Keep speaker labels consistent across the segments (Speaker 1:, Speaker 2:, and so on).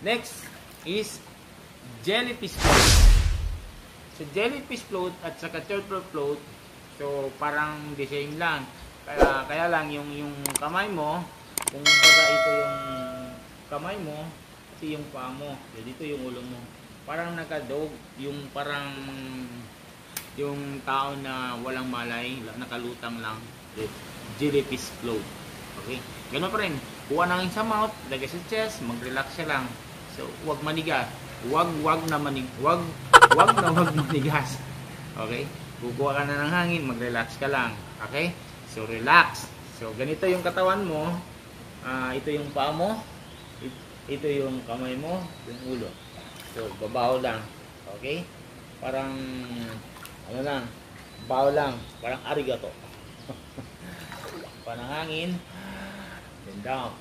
Speaker 1: Next is Jellyfish Float. So Jellyfish Float at saka turtle float, so parang the same lang. Kaya lang yung kamay mo, kung baga ito yung kamay mo, ito yung paa mo, dito yung ulo mo. Parang nakadog, yung parang yung tao na walang malay, nakalutang lang. Jellyfish Float. Okay? Ganun pa rin. Kuha nang sa mouth, lagay sa chest, mag-relax siya lang. So, huwag manigas. Huwag na manigas. Okay? Kukuha ka na ng hangin, mag-relax ka lang. Okay? So, relax. So, ganito yung katawan mo. Ito yung paa mo. Ito yung kamay mo. Yung ulo. So, babaho lang. Okay? Parang, ano lang, baho lang. Parang arigato. Parang hangin. Then down.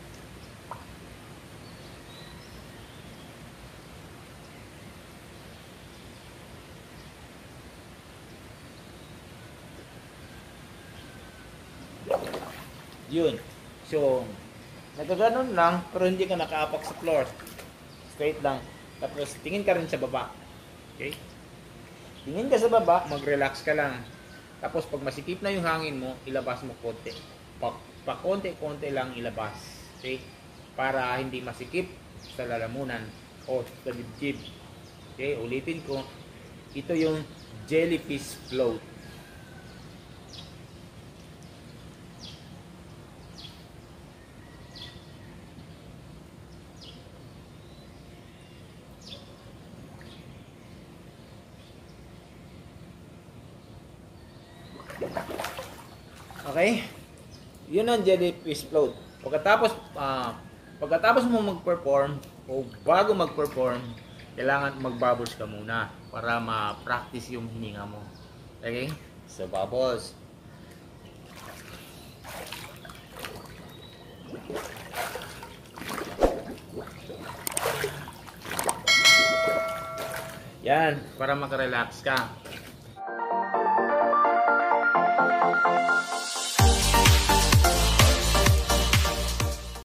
Speaker 1: Yun. So, nagkaganon lang, pero hindi ka nakaapak sa floor. Straight lang. Tapos, tingin ka rin sa baba. Okay? Tingin ka sa baba, mag-relax ka lang. Tapos, pag masikip na yung hangin mo, ilabas mo konti. Pa-konti-konti lang ilabas. Okay? Para hindi masikip sa lalamunan o sa dibdib. Okay? Ulitin ko. Ito yung Jellyfish Float. Okay? Yun ang Jellyfish Float. Pagkatapos mo mag-perform o bago mag-perform, kailangan mag-bubbles ka muna para ma-practice yung hininga mo. Okay? So, bubbles. Yan, para makarelax ka.